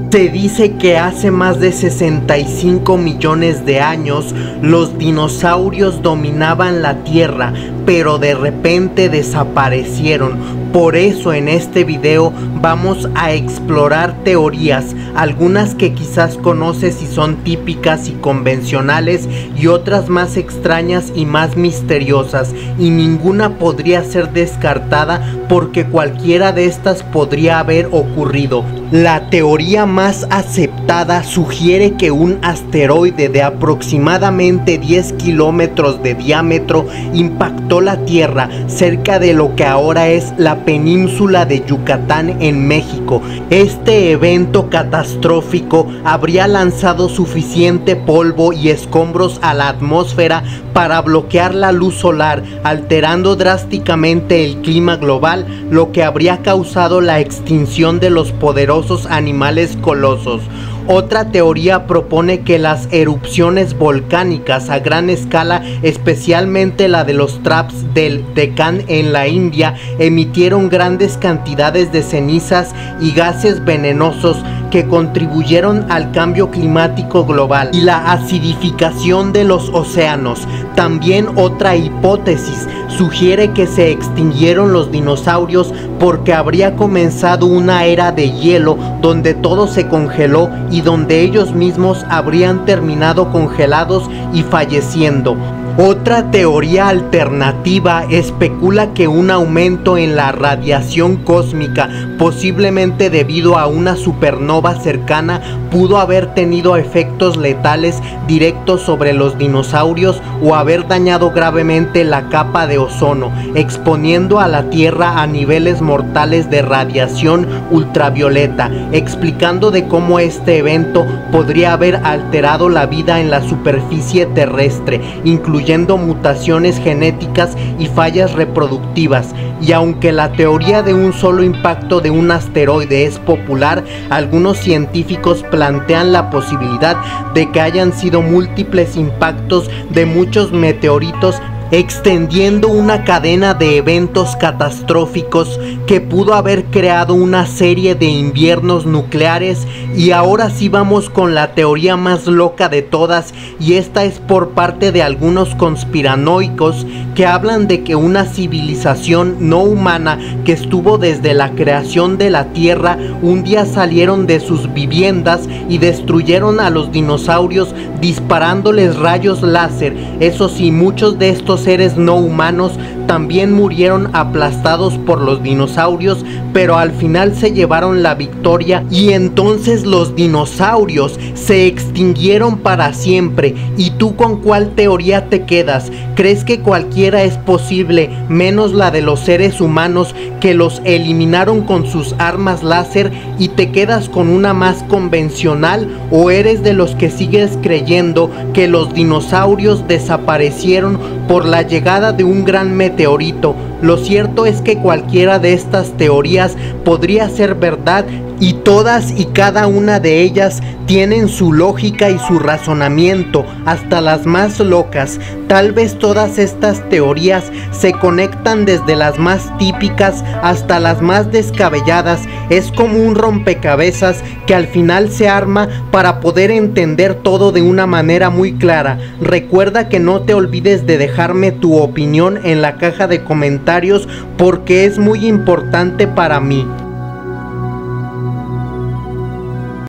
Se dice que hace más de 65 millones de años los dinosaurios dominaban la Tierra, pero de repente desaparecieron. Por eso en este video vamos a explorar teorías, algunas que quizás conoces y son típicas y convencionales, y otras más extrañas y más misteriosas, y ninguna podría ser descartada porque cualquiera de estas podría haber ocurrido. La teoría más aceptada sugiere que un asteroide de aproximadamente 10 kilómetros de diámetro impactó la Tierra cerca de lo que ahora es la península de Yucatán en México. Este evento catastrófico habría lanzado suficiente polvo y escombros a la atmósfera para bloquear la luz solar, alterando drásticamente el clima global, lo que habría causado la extinción de los poderosos animales colosos. Otra teoría propone que las erupciones volcánicas a gran escala, especialmente la de los Traps del Deccan en la India, emitieron grandes cantidades de cenizas y gases venenosos que contribuyeron al cambio climático global y la acidificación de los océanos. También otra hipótesis sugiere que se extinguieron los dinosaurios porque habría comenzado una era de hielo donde todo se congeló y donde ellos mismos habrían terminado congelados y falleciendo. Otra teoría alternativa especula que un aumento en la radiación cósmica, posiblemente debido a una supernova cercana, pudo haber tenido efectos letales directos sobre los dinosaurios o haber dañado gravemente la capa de ozono, exponiendo a la Tierra a niveles mortales de radiación ultravioleta, explicando de cómo este evento podría haber alterado la vida en la superficie terrestre, incluyendo mutaciones genéticas y fallas reproductivas. Y aunque la teoría de un solo impacto de un asteroide es popular, algunos científicos plantean la posibilidad de que hayan sido múltiples impactos de muchos meteoritos, extendiendo una cadena de eventos catastróficos que pudo haber creado una serie de inviernos nucleares. Y ahora sí vamos con la teoría más loca de todas, y esta es por parte de algunos conspiranoicos que hablan de que una civilización no humana que estuvo desde la creación de la Tierra un día salieron de sus viviendas y destruyeron a los dinosaurios disparándoles rayos láser. Eso sí, muchos de estos seres no humanos también murieron aplastados por los dinosaurios, pero al final se llevaron la victoria y entonces los dinosaurios se extinguieron para siempre. ¿Y tú con cuál teoría te quedas? ¿Crees que cualquiera es posible, menos la de los seres humanos que los eliminaron con sus armas láser, y te quedas con una más convencional, o eres de los que sigues creyendo que los dinosaurios desaparecieron por la llegada de un gran meteorito? Lo cierto es que cualquiera de estas teorías podría ser verdad, y todas y cada una de ellas tienen su lógica y su razonamiento, hasta las más locas. Tal vez todas estas teorías se conectan desde las más típicas hasta las más descabelladas. Es como un rompecabezas que al final se arma para poder entender todo de una manera muy clara. Recuerda que no te olvides de dejarme tu opinión en la caja de comentarios porque es muy importante para mí.